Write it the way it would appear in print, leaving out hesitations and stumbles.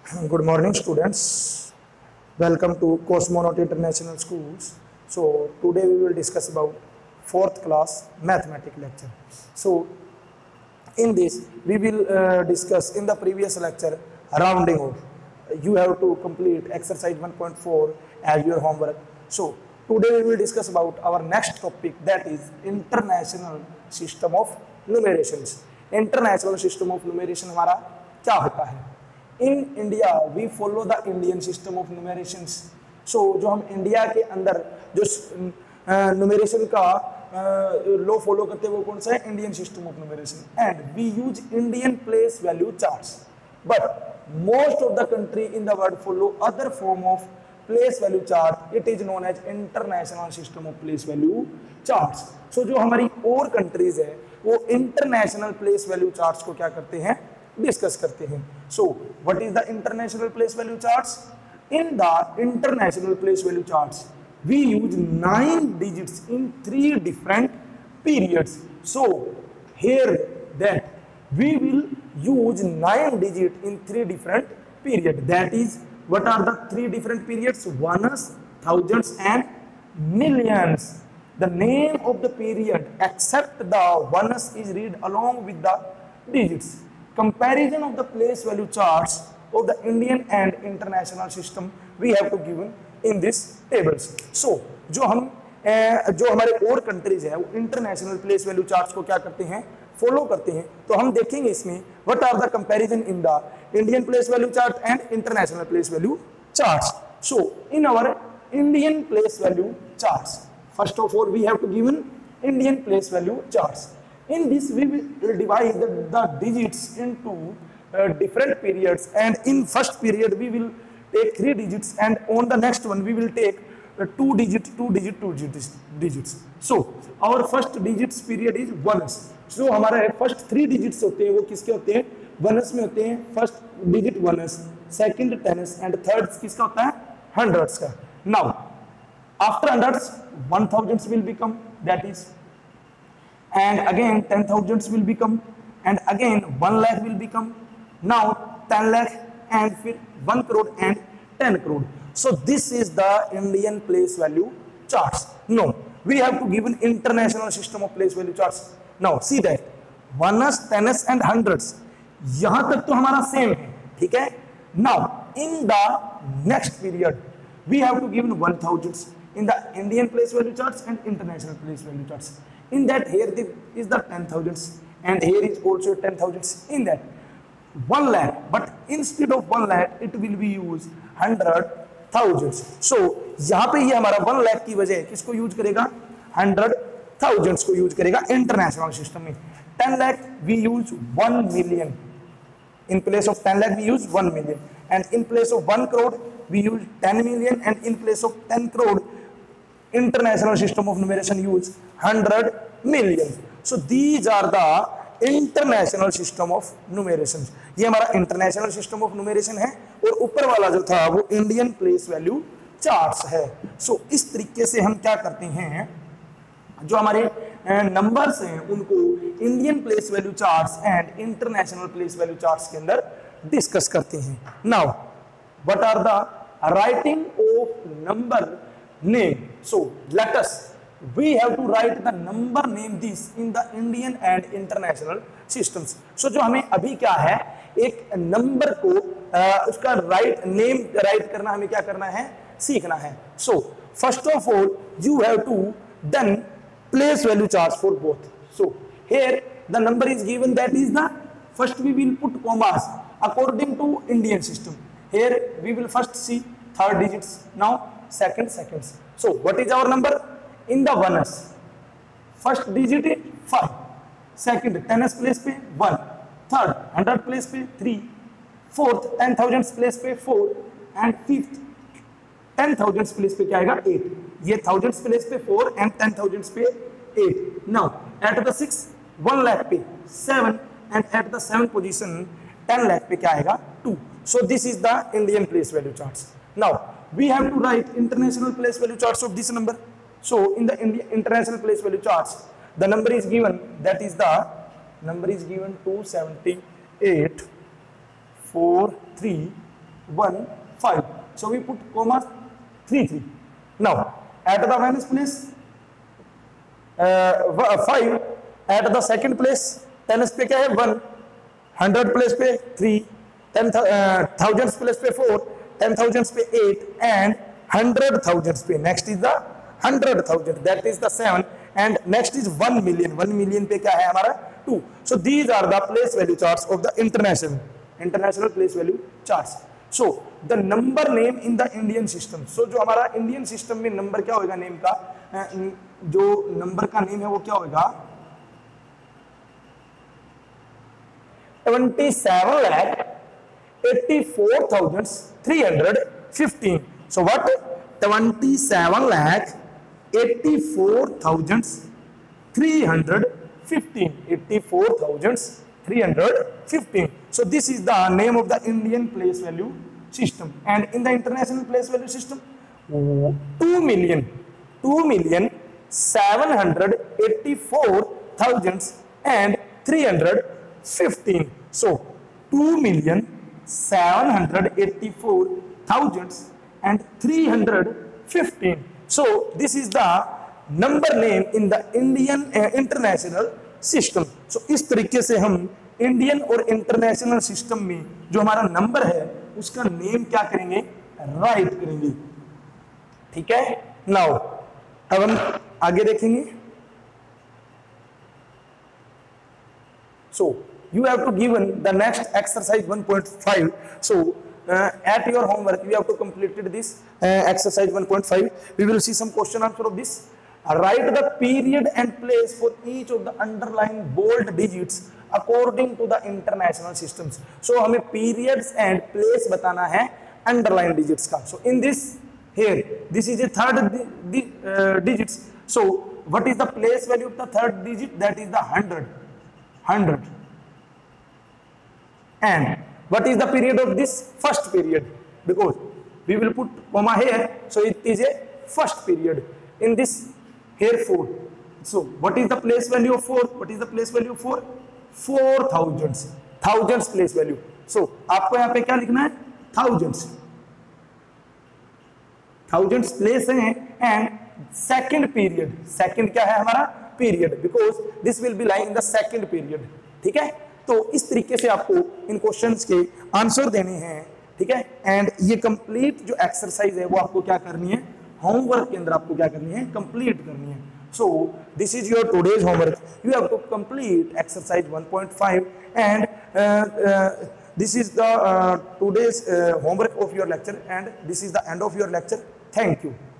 Good morning, students. Welcome to Cosmonaut International Schools. So today we will discuss about fourth class mathematics lecture. So in this we will discuss in the previous lecture rounding off. You have to complete exercise 1.4 as your homework. So today we will discuss about our next topic, that is international system of numerations. International system of numeration हमारा क्या होता है? In India we follow the Indian system of numerations. So जो हम India के अंदर जो numeration का लॉ फॉलो करते हैं वो कौन सा है? Indian system of numeration. And we use Indian place value charts, but most of the country in the world follow other form of place value chart. It is known as international system of place value charts. So जो हमारी और countries है वो international place value charts को क्या करते हैं? Discuss करते हैं. So what is the international place value charts? In the international place value charts we use 9 digits in 3 different periods. So here that we will use 9 digits in 3 different periods. That is, what are the 3 different periods? Ones, thousands and millions. The name of the period except the ones is read along with the digits. Comparison of the place value charts of the Indian and international system we have to given in this tables. So जो हमारे और countries है वो international place value charts को क्या करते हैं? Follow करते हैं. तो हम देखेंगे इसमें what are the comparison in the Indian place value chart and international place value charts. So in our Indian place value charts, first of all we have to given Indian place value charts. In this we will divide the digits into different periods, and in first period we will take 3 digits, and on the next one we will take 2 digits. So our first digits period is ones. So हमारा first 3 digits होते हैं वो किसके होते हैं? ones में होते हैं. first digit ones, second tens, and third किसका होता है? hundreds का. Now after hundreds 1000s will become, that is, and again 10,000s will become, and again 1 lakh will become, now 10 lakh, and फिर 1 crore and 10 crore. So this is the Indian place value charts. No, we have to give an international system of place value charts. Now see that ones, tens and hundreds यहां तक तो हमारा same है, ठीक है. Now in the next period we have to give 1000s in the Indian place value charts and international place value charts. In that here is the 10,000s, and here is also 10,000s. In that 1 lakh, but instead of 1 lakh it will be used 100,000s. So यहाँ पे ये हमारा 1 lakh की वजह किसको use करेगा? 100,000s को use करेगा इंटरनेशनल सिस्टम में. 10 lakh we use 1 million. In place of 10 lakh we use 1 million, and in place of 1 crore we use 10 million, and in place of 10 crore international system of numeration use 100 million. So these are the international system of numeration. ये हमारा international system of numeration है, और ऊपर वाला जो था वो Indian place value charts है. So इस तरीके से हम क्या करते हैं, जो हमारे नंबर्स हैं उनको Indian place value charts and international place value charts के अंदर डिस्कस करते हैं. Now what are the writing of number name? So let us, we have to write the number name this in the Indian and international systems. So जो हमें अभी क्या है, एक नंबर को उसका नेम राइट करना हमें क्या करना है? सीखना है. So first of all you have to done place value charts for both. So here the number is given, that is the first we will put commas according to Indian system. Here we will first see third digits, now seconds. So what is our number? In the ones, first digit is 5, second tens place पे 1, third 100 place पे 3, fourth 10,000s place पे 4, and fifth 10,000s place पे क्या आएगा? 8. ये thousands place पे 4 and 10,000s पे 8. Now at the 6 1 lakh पे 7, and at the 7th position 10 lakh पे क्या आएगा? 2. So this is the Indian place value charts. Now we have to write international place value charts of this number. So in the international place value charts the number is given, that is the number is given 278 4 3 1 5. So we put comma 3 3. Now at the ones place 5, at the second place tens पे क्या है 1, 100 place पे 3, 10,000 place पे 4, 10,000 पे 8 and 100,000 पे next is the 100,000 that is the 7 and next is 1 million. 1 million पे क्या है हमारा 2. So these are the place value charts of the international place value charts. So the number name in the Indian system. So जो हमारा Indian system में number क्या होगा name का, जो नंबर का नेम है वो क्या होगा 27,84,315. So what 27,84,315. So this is the name of the Indian place value system. And in the international place value system 2,784,315. So 2,784,315. So this is the number name in the Indian international system. So इस तरीके से हम Indian और international system में जो हमारा number है उसका नेम क्या करेंगे, राइट करेंगे. ठीक है. नाउ अब हम आगे देखेंगे. So you have to given the next exercise 1.5. So at your homework you have to complete this exercise 1.5. We will see some question answer of this. Write the period and place for each of the underlined bold digits according to the international systems. So हमें periods and place बताना है underlined digits का. So in this here this is a third digits. So what is the place value of the third digit? That is the 100. And what is the period of this first period? Because we will put comma here, so it is a first period. In this here 4. So what is the place value of 4? What is the place value of 4? 4,000. Thousands place value. So आपको यहाँ पे क्या लिखना है? Thousands. Thousands place है and second period. Second क्या है हमारा? Period. Because this will be lying in the second period. ठीक है. तो इस तरीके से आपको इन क्वेश्चंस के आंसर देने हैं. ठीक है. एंड ये कंप्लीट जो एक्सरसाइज है वो आपको क्या करनी है, होमवर्क के अंदर आपको क्या करनी है, कंप्लीट करनी है. So this is your today's homework. You have to complete exercise 1.5 and this is the today's homework of your lecture and this is the end of your lecture. Thank you.